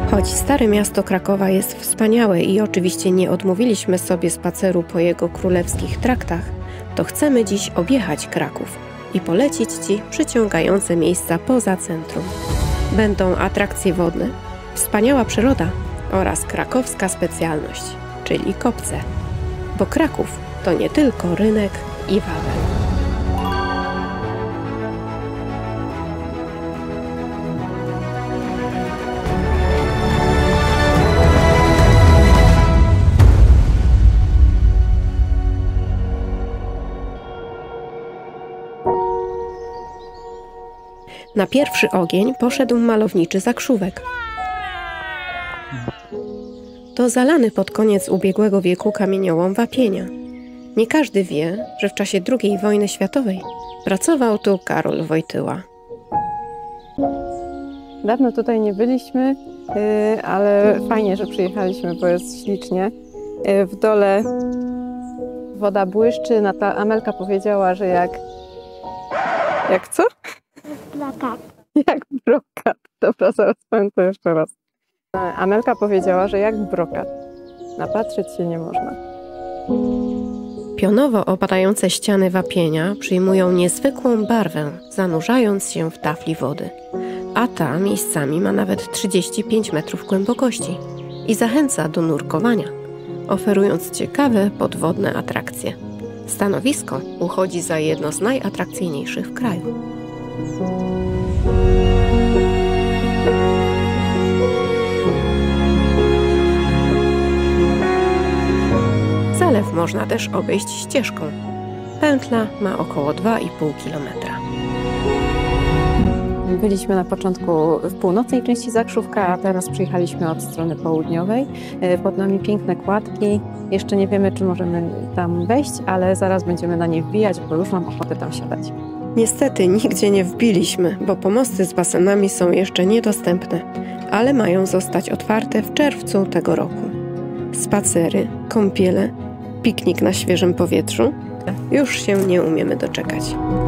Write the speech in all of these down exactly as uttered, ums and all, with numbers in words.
Choć Stare Miasto Krakowa jest wspaniałe i oczywiście nie odmówiliśmy sobie spaceru po jego królewskich traktach, to chcemy dziś objechać Kraków i polecić Ci przyciągające miejsca poza centrum. Będą atrakcje wodne, wspaniała przyroda oraz krakowska specjalność, czyli kopce. Bo Kraków to nie tylko rynek i Wawel. Na pierwszy ogień poszedł malowniczy Zakrzówek. To zalany pod koniec ubiegłego wieku kamieniołom Wapienia. Nie każdy wie, że w czasie drugiej wojny światowej pracował tu Karol Wojtyła. Dawno tutaj nie byliśmy, ale fajnie, że przyjechaliśmy, bo jest ślicznie. W dole woda błyszczy. Nata Amelka powiedziała, że jak... Jak co? Brokat. Jak brokat. Dobra, zaraz powiem to jeszcze raz. Amelka powiedziała, że jak brokat. Napatrzeć się nie można. Pionowo opadające ściany Wapienia przyjmują niezwykłą barwę, zanurzając się w tafli wody. A ta miejscami ma nawet trzydzieści pięć metrów głębokości i zachęca do nurkowania, oferując ciekawe podwodne atrakcje. Stanowisko uchodzi za jedno z najatrakcyjniejszych w kraju. Zalew można też obejść ścieżką. Pętla ma około dwa i pół kilometra. Byliśmy na początku w północnej części Zakrzówka, a teraz przyjechaliśmy od strony południowej. Pod nami piękne kładki. Jeszcze nie wiemy, czy możemy tam wejść, ale zaraz będziemy na nie wbijać, bo już mam ochotę tam siadać. Niestety nigdzie nie wbiliśmy, bo pomosty z basenami są jeszcze niedostępne, ale mają zostać otwarte w czerwcu tego roku. Spacery, kąpiele, piknik na świeżym powietrzu? Już się nie umiemy doczekać.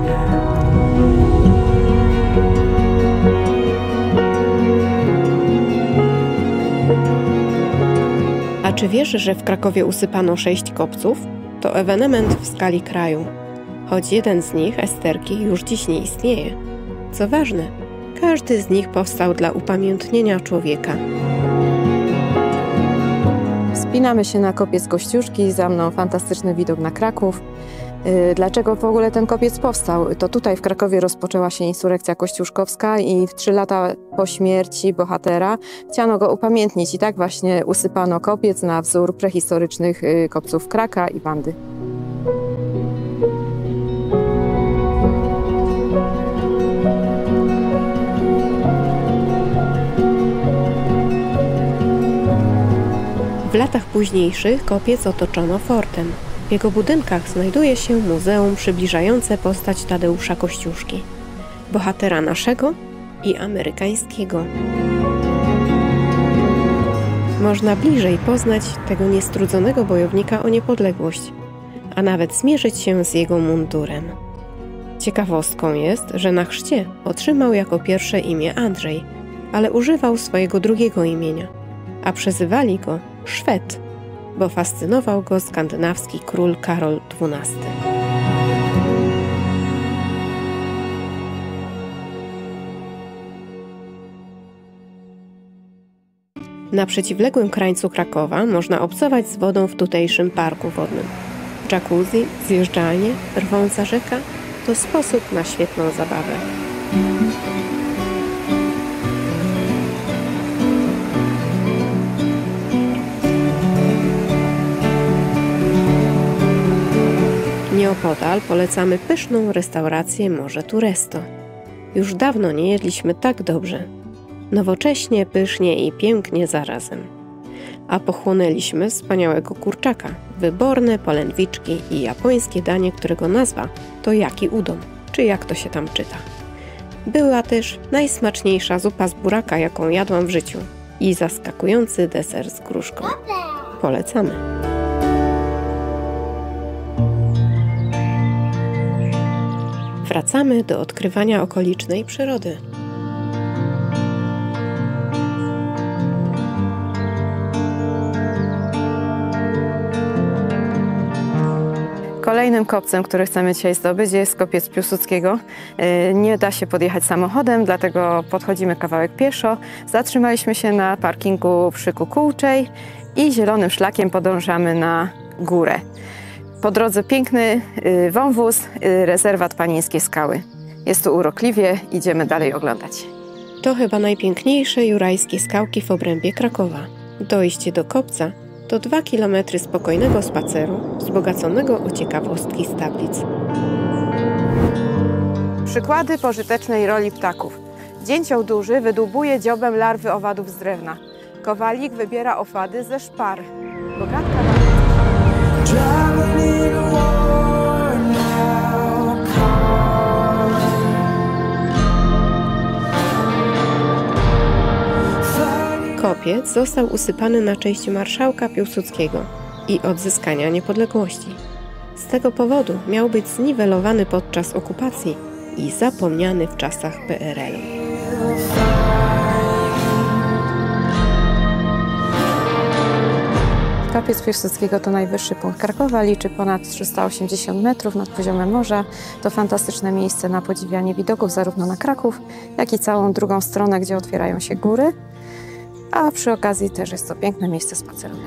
A czy wiesz, że w Krakowie usypano sześć kopców? To ewenement w skali kraju. Choć jeden z nich, Esterki, już dziś nie istnieje. Co ważne, każdy z nich powstał dla upamiętnienia człowieka. Wspinamy się na kopiec Kościuszki, za mną fantastyczny widok na Kraków. Dlaczego w ogóle ten kopiec powstał? To tutaj w Krakowie rozpoczęła się insurekcja kościuszkowska i w trzy lata po śmierci bohatera chciano go upamiętnić i tak właśnie usypano kopiec na wzór prehistorycznych kopców Kraka i Wandy. W latach późniejszych kopiec otoczono fortem. W jego budynkach znajduje się muzeum przybliżające postać Tadeusza Kościuszki, bohatera naszego i amerykańskiego. Można bliżej poznać tego niestrudzonego bojownika o niepodległość, a nawet zmierzyć się z jego mundurem. Ciekawostką jest, że na chrzcie otrzymał jako pierwsze imię Andrzej, ale używał swojego drugiego imienia, a przezywali go Szwed, bo fascynował go skandynawski król Karol dwunasty. Na przeciwległym krańcu Krakowa można obcować z wodą w tutejszym parku wodnym. Jacuzzi, zjeżdżalnie, rwąca rzeka to sposób na świetną zabawę. Nieopodal polecamy pyszną restaurację Morze Tu Resto. Już dawno nie jedliśmy tak dobrze. Nowocześnie, pysznie i pięknie zarazem. A pochłonęliśmy wspaniałego kurczaka, wyborne polędwiczki i japońskie danie, którego nazwa to yaki udon, czy jak to się tam czyta. Była też najsmaczniejsza zupa z buraka, jaką jadłam w życiu i zaskakujący deser z gruszką. Polecamy. Wracamy do odkrywania okolicznej przyrody. Kolejnym kopcem, który chcemy dzisiaj zdobyć, jest kopiec Piłsudskiego. Nie da się podjechać samochodem, dlatego podchodzimy kawałek pieszo. Zatrzymaliśmy się na parkingu przy Kukułczej i zielonym szlakiem podążamy na górę. Po drodze piękny wąwóz, rezerwat Panieńskie Skały. Jest tu urokliwie, idziemy dalej oglądać. To chyba najpiękniejsze jurajskie skałki w obrębie Krakowa. Dojście do kopca to dwa kilometry spokojnego spaceru, wzbogaconego o ciekawostki z tablic. Przykłady pożytecznej roli ptaków. Dzięcioł duży wydłubuje dziobem larwy owadów z drewna. Kowalik wybiera owady ze szpar. Bogatka Kopiec został usypany na cześć marszałka Piłsudskiego i odzyskania niepodległości. Z tego powodu miał być zniwelowany podczas okupacji i zapomniany w czasach P R L u. Kopiec Piłsudskiego to najwyższy punkt Krakowa, liczy ponad trzysta osiemdziesiąt metrów nad poziomem morza. To fantastyczne miejsce na podziwianie widoków zarówno na Kraków, jak i całą drugą stronę, gdzie otwierają się góry. A przy okazji też jest to piękne miejsce spacerowe.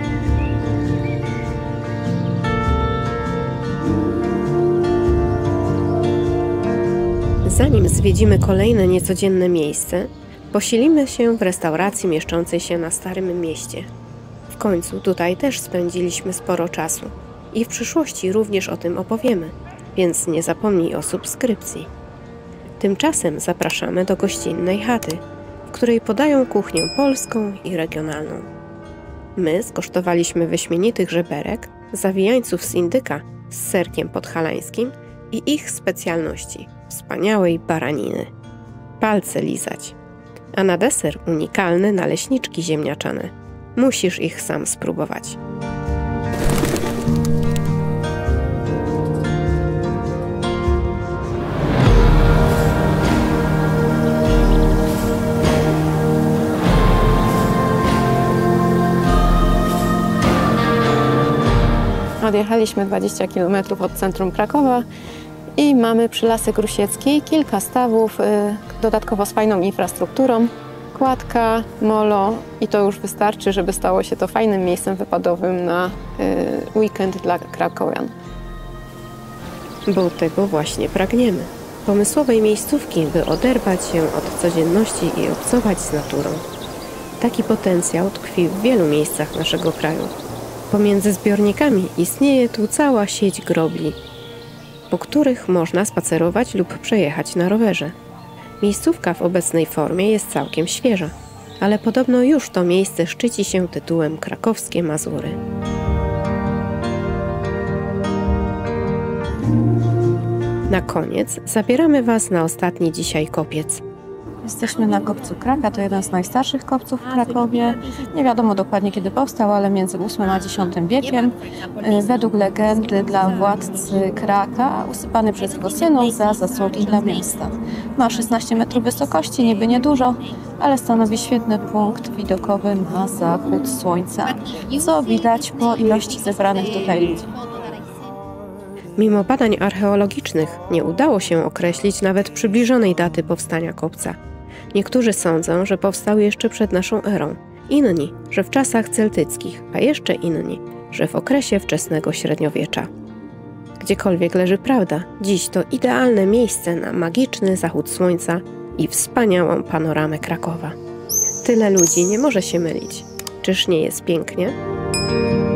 Zanim zwiedzimy kolejne niecodzienne miejsce, posilimy się w restauracji mieszczącej się na Starym Mieście. W końcu tutaj też spędziliśmy sporo czasu i w przyszłości również o tym opowiemy, więc nie zapomnij o subskrypcji. Tymczasem zapraszamy do gościnnej chaty, w której podają kuchnię polską i regionalną. My skosztowaliśmy wyśmienitych żeberek, zawijańców z indyka z serkiem podhalańskim i ich specjalności – wspaniałej baraniny. Palce lizać. A na deser unikalne naleśniczki ziemniaczane. Musisz ich sam spróbować. Odjechaliśmy dwadzieścia kilometrów od centrum Krakowa i mamy przy Lasek Rusiecki kilka stawów, y, dodatkowo z fajną infrastrukturą, kładka, molo i to już wystarczy, żeby stało się to fajnym miejscem wypadowym na y, weekend dla krakowian. Bo tego właśnie pragniemy. Pomysłowej miejscówki, by oderwać się od codzienności i obcować z naturą. Taki potencjał tkwi w wielu miejscach naszego kraju. Pomiędzy zbiornikami istnieje tu cała sieć grobli, po których można spacerować lub przejechać na rowerze. Miejscówka w obecnej formie jest całkiem świeża, ale podobno już to miejsce szczyci się tytułem Krakowskie Mazury. Na koniec zabieramy Was na ostatni dzisiaj kopiec. Jesteśmy na kopcu Kraka, to jeden z najstarszych kopców w Krakowie. Nie wiadomo dokładnie kiedy powstał, ale między ósmym a dziesiątym wiekiem. Według legendy dla władcy Kraka usypany przez Rosjanów za zasługi dla miasta. Ma szesnaście metrów wysokości, niby niedużo, ale stanowi świetny punkt widokowy na zachód słońca, co widać po ilości zebranych tutaj ludzi. Mimo badań archeologicznych nie udało się określić nawet przybliżonej daty powstania kopca. Niektórzy sądzą, że powstał jeszcze przed naszą erą, inni, że w czasach celtyckich, a jeszcze inni, że w okresie wczesnego średniowiecza. Gdziekolwiek leży prawda, dziś to idealne miejsce na magiczny zachód słońca i wspaniałą panoramę Krakowa. Tyle ludzi nie może się mylić. Czyż nie jest pięknie?